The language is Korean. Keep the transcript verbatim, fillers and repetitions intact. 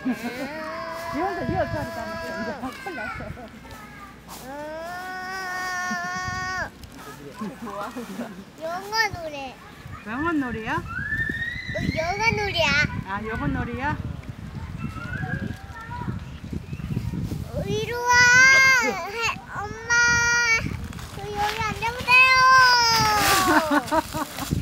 이혼도 이어서리 다녔어. 이제 큰일 났어. 영어 노래. 영원 놀이야? 어, 영어 노래야. 아, 영원 놀이야? 어, 이리 와. 해, 엄마. 저 여기 앉아보세요.